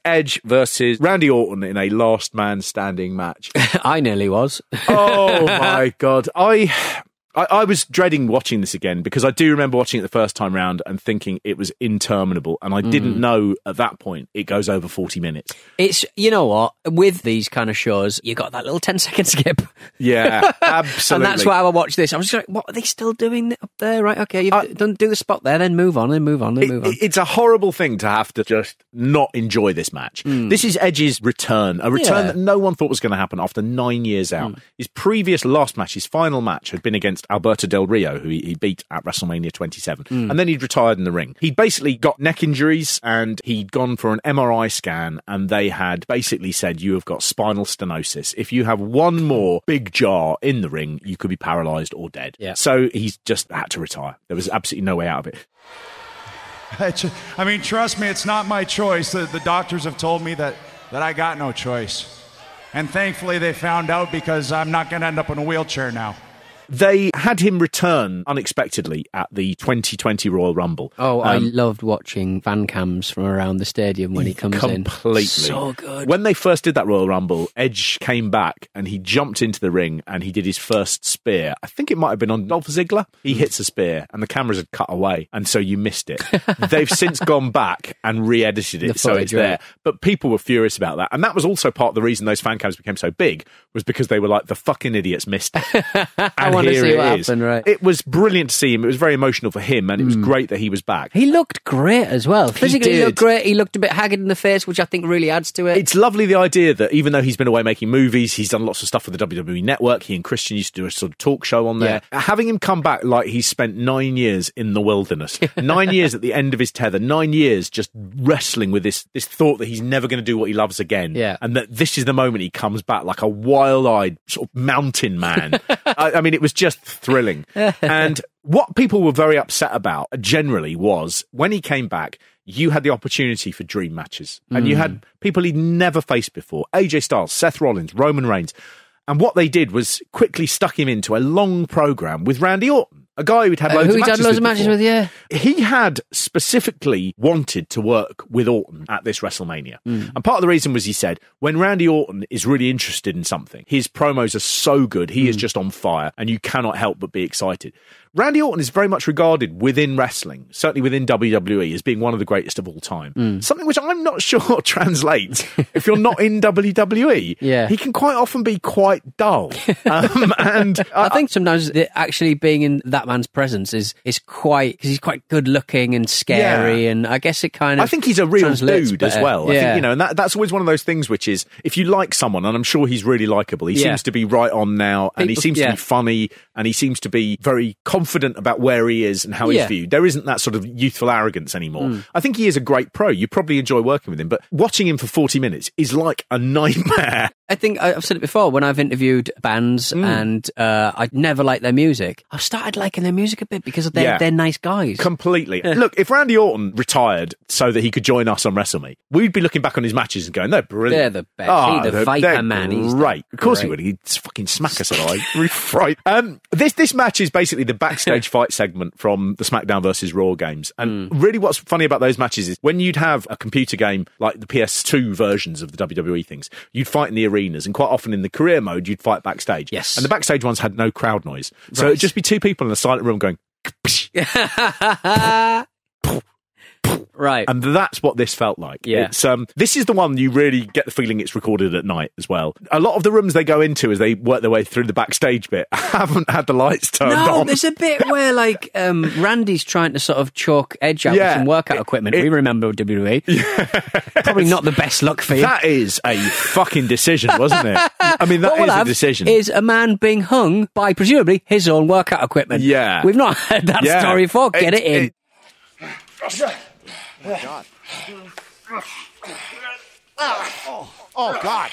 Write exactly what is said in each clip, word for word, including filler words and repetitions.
Edge versus Randy Orton in a last man standing match. I nearly was. Oh my God. I... I, I was dreading watching this again because I do remember watching it the first time round and thinking it was interminable. And I mm. didn't know at that point it goes over forty minutes. It's, you know what, with these kind of shows, you got that little ten second skip. Yeah, absolutely. And that's why I watched this. I was just like, what are they still doing up there? Right, okay, you've uh, done do the spot there, then move on, then move on, then it, move on. It's a horrible thing to have to just not enjoy this match. Mm. This is Edge's return, a return yeah. that no one thought was going to happen after nine years out. Mm. His previous last match, his final match, had been against Alberto Del Rio, who he, he beat at WrestleMania twenty-seven. Mm. And then he'd retired in the ring. He'd basically got neck injuries and he'd gone for an M R I scan and they had basically said, you have got spinal stenosis. If you have one more big jar in the ring, you could be paralysed or dead. Yeah. So he's just had to retire. There was absolutely no way out of it. I mean, trust me, it's not my choice. The, the doctors have told me that, that I got no choice. And thankfully they found out because I'm not going to end up in a wheelchair now. They had him return unexpectedly at the twenty twenty Royal Rumble. Oh, um, I loved watching fan cams from around the stadium when he comes completely. in. Completely. So good. When they first did that Royal Rumble, Edge came back and he jumped into the ring and he did his first spear. I think it might have been on Dolph Ziggler. He hits a spear and the cameras had cut away and so you missed it. They've since gone back and re-edited it the so footage, it's there. right. But people were furious about that. And that was also part of the reason those fan cams became so big was because they were like, the fucking idiots missed it. And I want to see it what is. happened, right. It was brilliant to see him. It was very emotional for him and it was mm. great that he was back. He looked great as well. Physically he, he looked great. He looked a bit haggard in the face, which I think really adds to it. It's lovely, the idea that even though he's been away making movies, he's done lots of stuff for the W W E Network. He and Christian used to do a sort of talk show on there. Yeah. Having him come back like he's spent nine years in the wilderness, nine years at the end of his tether, nine years just wrestling with this, this thought that he's never going to do what he loves again. Yeah. And that this is the moment he comes back like a wild-eyed sort of mountain man. I, I mean, it was just thrilling. And what people were very upset about generally was when he came back, you had the opportunity for dream matches and mm. you had people he'd never faced before. A J Styles, Seth Rollins, Roman Reigns. And what they did was quickly stuck him into a long program with Randy Orton, a guy who'd had loads uh, who of matches had loads with of matches before. with, yeah. He had specifically wanted to work with Orton at this WrestleMania. Mm. And part of the reason was he said, when Randy Orton is really interested in something, his promos are so good, he mm. is just on fire, and you cannot help but be excited. Randy Orton is very much regarded within wrestling, certainly within W W E, as being one of the greatest of all time. Mm. Something which I'm not sure translates if you're not in W W E. Yeah. He can quite often be quite dull. Um, and I, I think sometimes actually being in that man's presence is is quite, because he's quite good looking and scary, yeah. and I guess it kind of I think he's a real dude better. as well. Yeah. I think, you know, and that, that's always one of those things which is, if you like someone, and I'm sure he's really likeable, he yeah. seems to be right on now, and People, he seems yeah. to be funny, and he seems to be very confident about where he is and how he's yeah. viewed. There isn't that sort of youthful arrogance anymore. Mm. I think he is a great pro. You probably enjoy working with him, but watching him for forty minutes is like a nightmare. I think I've said it before when I've interviewed bands mm. and uh, I never liked their music. I've started liking their music a bit because they're, yeah. they're nice guys. Completely. Look, if Randy Orton retired so that he could join us on WrestleMania, we'd be looking back on his matches and going, they're brilliant. They're the best. Oh, He's the Viper man. He's great. Of course great. he would. He'd fucking smack us alive. Right. Um, this, this match is basically the backstage fight segment from the SmackDown versus Raw games. And mm. really what's funny about those matches is when you'd have a computer game like the P S two versions of the W W E things, you'd fight in the arenas, and quite often in the career mode, you'd fight backstage. Yes. And the backstage ones had no crowd noise. So right. it'd just be two people in a silent room going... Right. And that's what this felt like. Yeah. It's, um, this is the one you really get the feeling it's recorded at night as well. A lot of the rooms they go into as they work their way through the backstage bit haven't had the lights turned no, on. There's a bit where, like, um, Randy's trying to sort of chalk Edge out yeah, with some workout it, equipment. It, we remember W W E. Yeah. Probably not the best look for you. That is a fucking decision, wasn't it? I mean, that what is we'll a decision. Is a man being hung by, presumably, his own workout equipment. Yeah. We've not heard that yeah. story before. Get it, it in. It, Oh, God. Oh, oh, God.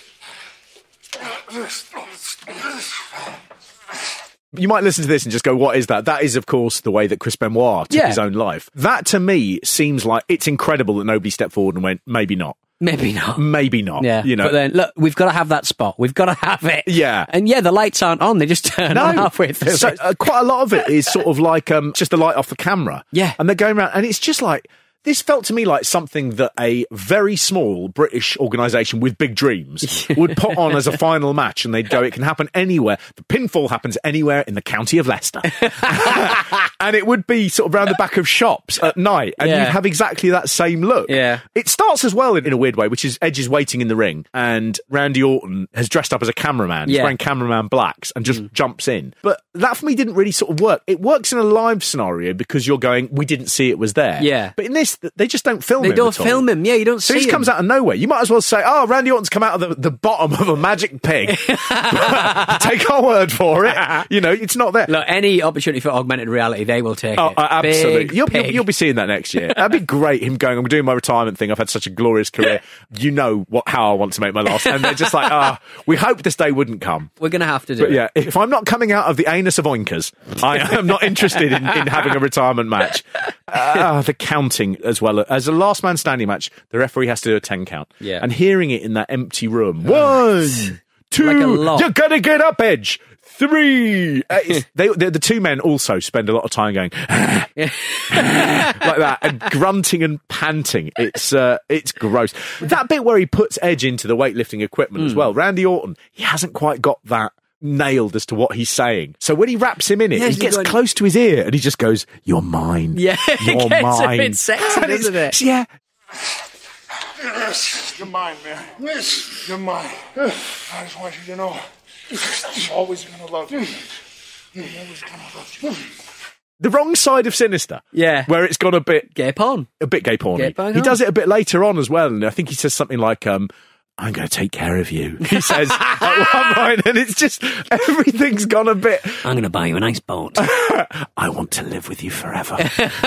You might listen to this and just go, what is that? That is, of course, the way that Chris Benoit took yeah. his own life. That, to me, seems like it's incredible that nobody stepped forward and went, maybe not. Maybe not. Maybe not. Yeah. You know. But then, look, we've got to have that spot. We've got to have it. Yeah. And yeah, the lights aren't on. They just turn no. on halfway through. So, uh, quite a lot of it is sort of like um, just the light off the camera. Yeah. And they're going around, and it's just like, This felt to me like something that a very small British organisation with big dreams would put on as a final match, and they'd go, it can happen anywhere. The pinfall happens anywhere in the county of Leicester. And it would be sort of around the back of shops at night, and Yeah. you'd have exactly that same look. Yeah. It starts as well in, in a weird way, which is Edge is waiting in the ring, and Randy Orton has dressed up as a cameraman. He's Yeah. wearing cameraman blacks and just Mm. jumps in. But that for me didn't really sort of work. It works in a live scenario because you're going, we didn't see it was there. Yeah. But in this, they just don't film They him don't at all. film him. Yeah, you don't So see he just him. comes out of nowhere. You might as well say, oh, Randy Orton's come out of the, the bottom of a magic pig. Take our word for it. You know, it's not there. Look, any opportunity for augmented reality, they will take Oh, it. uh, absolutely. Big You'll, you'll, pig. you'll be seeing that next year. That'd be great, him going, I'm doing my retirement thing. I've had such a glorious career. You know what how I want to make my last. And they're just like, ah, oh, we hope this day wouldn't come. We're going to have to do But it. yeah, if I'm not coming out of the anus of oinkers, I am not interested in, in having a retirement match. Uh, the counting as well. As a last man standing match, the referee has to do a ten count. Yeah. And hearing it in that empty room. One, two, Like a lot. you're going to get up, Edge. Three. Uh, it's- they, the, the two men also spend a lot of time going like that and grunting and panting. It's uh, it's gross. That bit where he puts Edge into the weightlifting equipment as well. Randy Orton, he hasn't quite got that nailed as to what he's saying. So when he wraps him in it, Yeah, he he's gets going- close to his ear and he just goes, "You're mine. Yeah, it You're gets a mine." bit sexy, And doesn't it's- it? Yeah. Yes, you're mine, man. Yes, you're mine. I just want you to know, I'm always gonna love you. I'm always gonna love you. The wrong side of Sinister. Yeah. Where it's gone a bit Gay porn. a bit gay porny. Get bang He on. does it a bit later on as well, and I think he says something like, um, I'm going to take care of you. He says at one point, and it's just, everything's gone a bit, I'm going to buy you a nice boat. I want to live with you forever.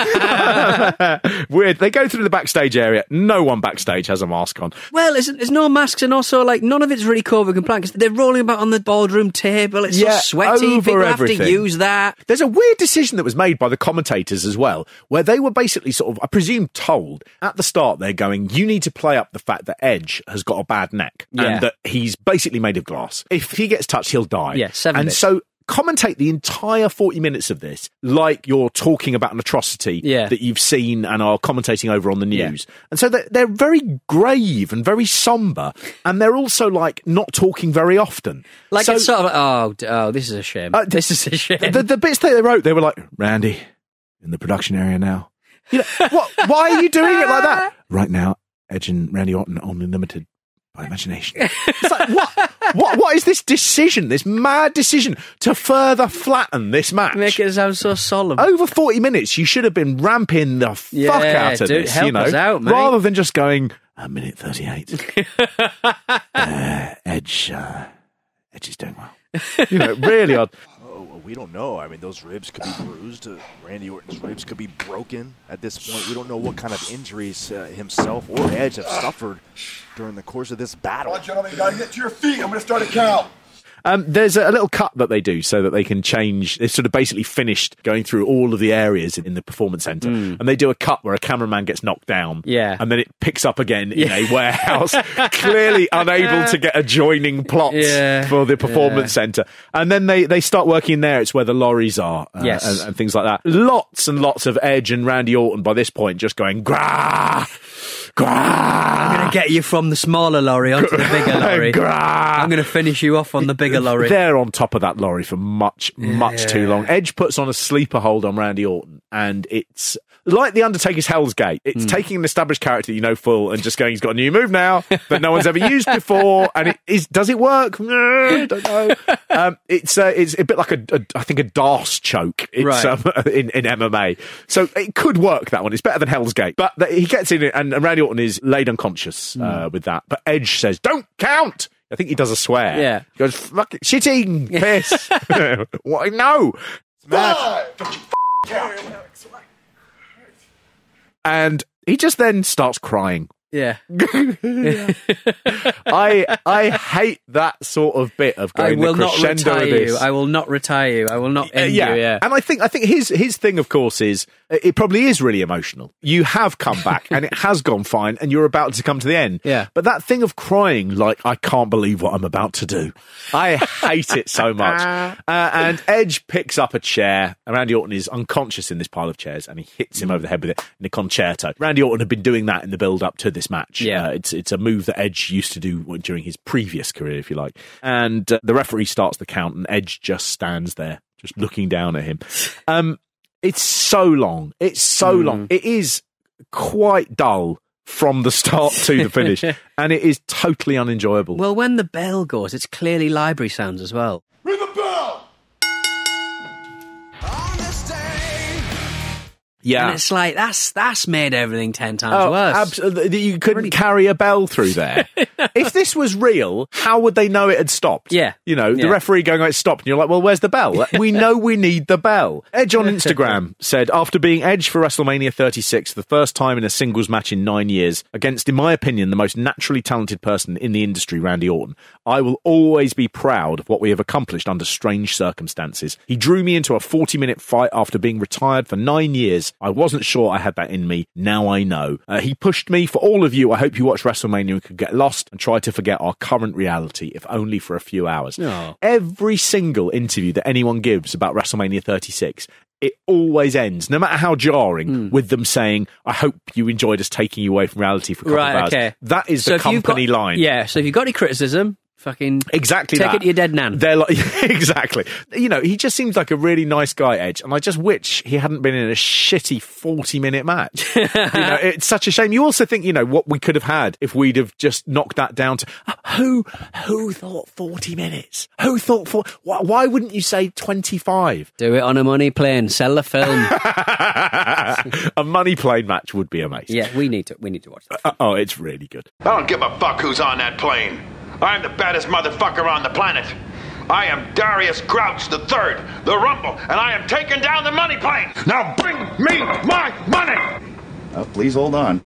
Weird. They go through the backstage area. No one backstage has a mask on. Well, there's, there's no masks, and also, like, none of it's really COVID compliant because they're rolling about on the boardroom table. It's Yeah, so sweaty. over People have everything. to use that. There's a weird decision that was made by the commentators as well, where they were basically sort of, I presume, told at the start, they're going, you need to play up the fact that Edge has got a bad neck Yeah. and that he's basically made of glass. If he gets touched, he'll die. Yeah, seven And bits. so commentate the entire forty minutes of this like you're talking about an atrocity Yeah. that you've seen and are commentating over on the news. And so they're, they're very grave and very somber, and they're also like not talking very often. Like, so, it's sort of like, oh, d- oh, this is a shame. Uh, this is a shame. the, the bits that they wrote, they were like, Randy, in the production area now. You know, what, why are you doing it like that? Right now, Edge and Randy Orton are only limited by imagination. It's like, what? What? What is this decision, this mad decision to further flatten this match? Make it sound so solemn. Over forty minutes, you should have been ramping the fuck Yeah, out of dude, this, help you know, us out, mate. rather than just going, a minute thirty-eight. uh, Edge, uh, Edge is doing well. You know, really odd. Oh, well, we don't know. I mean, those ribs could be bruised. Uh, Randy Orton's ribs could be broken at this point. We don't know what kind of injuries uh, himself or Edge have suffered during the course of this battle. Come on, gentlemen, you gotta get to your feet. I'm gonna start a count. Um, there's a, a little cut that they do so that they can change. They've sort of basically finished going through all of the areas in, in the performance centre, and they do a cut where a cameraman gets knocked down, Yeah. and then it picks up again in a warehouse, clearly unable to get adjoining plots Yeah. for the performance centre. And then they, they start working there. It's where the lorries are, uh, Yes. and, and things like that. Lots and lots of Edge and Randy Orton by this point just going grah, grah. I'm going to get you from the smaller lorry onto the bigger lorry. Grah. I'm going to finish you off on the bigger lorry. They're on top of that lorry for much, much too long. Edge puts on a sleeper hold on Randy Orton, and it's like the Undertaker's Hell's Gate. It's taking an established character that you know full and just going, he's got a new move now that no one's ever used before, and it is. Does it work? No, don't know. Um, it's uh, it's a bit like a, a I think a Darce choke. It's Right. um, in in M M A, so it could work. That one. It's better than Hell's Gate, but th- he gets in it, and, and Randy Orton is laid unconscious uh, with that. But Edge says, "Don't count." I think he does a swear. Yeah. He goes, fuck it, shitting, piss. What? No. Five. Don't you f- count. And he just then starts crying Yeah. I I hate that sort of bit of I going will the not crescendo retire of this. you. I will not retire you. I will not end yeah. you. Yeah. And I think I think his his thing, of course, is it probably is really emotional. You have come back and it has gone fine, and you're about to come to the end. Yeah. But that thing of crying, like, I can't believe what I'm about to do. I hate it so much. Uh, and Edge picks up a chair. And Randy Orton is unconscious in this pile of chairs, and he hits him over the head with it in a concerto. Randy Orton had been doing that in the build up to this match. Yeah. Uh, it's it's a move that Edge used to do during his previous career, if you like. And uh, the referee starts the count, and Edge just stands there, just looking down at him. Um, it's so long. It's so mm. long. It is quite dull from the start to the finish, and it is totally unenjoyable. Well, when the bell goes, it's clearly library sounds as well. Ring the bell! Yeah, and it's like that's that's made everything ten times oh, worse. Absolutely, you couldn't Really? carry a bell through there. If this was real, how would they know it had stopped? Yeah, you know, the yeah. referee going, "Oh, it stopped," and you're like, "Well, where's the bell?" We know we need the bell. Edge on Instagram said, after being Edge for WrestleMania thirty-six, the first time in a singles match in nine years, against, in my opinion, the most naturally talented person in the industry, Randy Orton, I will always be proud of what we have accomplished under strange circumstances. He drew me into a forty-minute fight after being retired for nine years. I wasn't sure I had that in me. Now I know. Uh, he pushed me. For all of you, I hope you watch WrestleMania and could get lost and try to forget our current reality, if only for a few hours. Oh. Every single interview that anyone gives about WrestleMania thirty-six, it always ends, no matter how jarring, mm. with them saying, I hope you enjoyed us taking you away from reality for a couple right, of hours. Okay. That is so the if you've company got, line. Yeah, so if you've got any criticism, fucking exactly take that. it to your dead nan. They're like, exactly. You know, he just seems like a really nice guy, Edge, and I just wish he hadn't been in a shitty forty-minute match. You know, it's such a shame. You also think, you know, what we could have had if we'd have just knocked that down to uh, who who thought forty minutes? Who thought for why, why wouldn't you say twenty-five? Do it on a money plane. Sell the film. A money plane match would be amazing. Yeah, we need to we need to watch that. Uh, oh, it's really good. I don't give a fuck who's on that plane. I'm the baddest motherfucker on the planet. I am Darius Grouch the Third, the Rumble, and I am taking down the money plane. Now bring me my money! Uh, please hold on.